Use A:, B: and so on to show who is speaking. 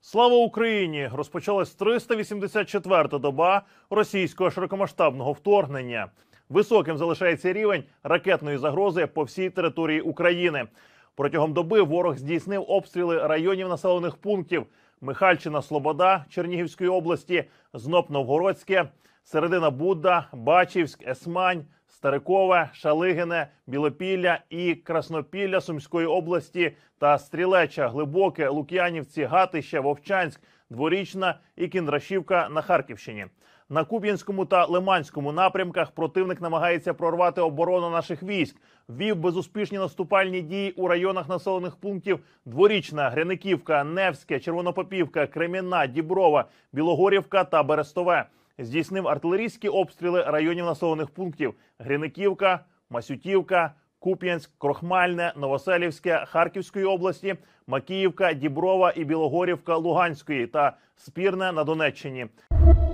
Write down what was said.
A: Слава Україні! Розпочалась 384-та доба російського широкомасштабного вторгнення. Високим залишається рівень ракетної загрози по всій території України. Протягом доби ворог здійснив обстріли районів населених пунктів: Михальчина, Слобода Чернігівської області, Знop-Новгородське, Середина Будда, Бачівськ, Есмань, Старикове, Шалигине, Білопілля і Краснопілля Сумської області та Стрілеча, Глибоке, Лук'янівці, Гатище, Вовчанськ, Дворічна і Кіндрашівка на Харківщині. На Куп'янському та Лиманському напрямках противник намагається прорвати оборону наших військ. Вів безуспішні наступальні дії у районах населених пунктів Дворічна, Гряниківка, Невське, Червонопопівка, Кремінна, Діброва, Білогорівка та Берестове. Здійснив артилерійські обстріли районів населених пунктів Гряниківка, Масютівка, Куп'янськ, Крохмальне, Новоселівське Харківської області, Макіївка, Діброва і Білогорівка Луганської та Спірне на Донеччині.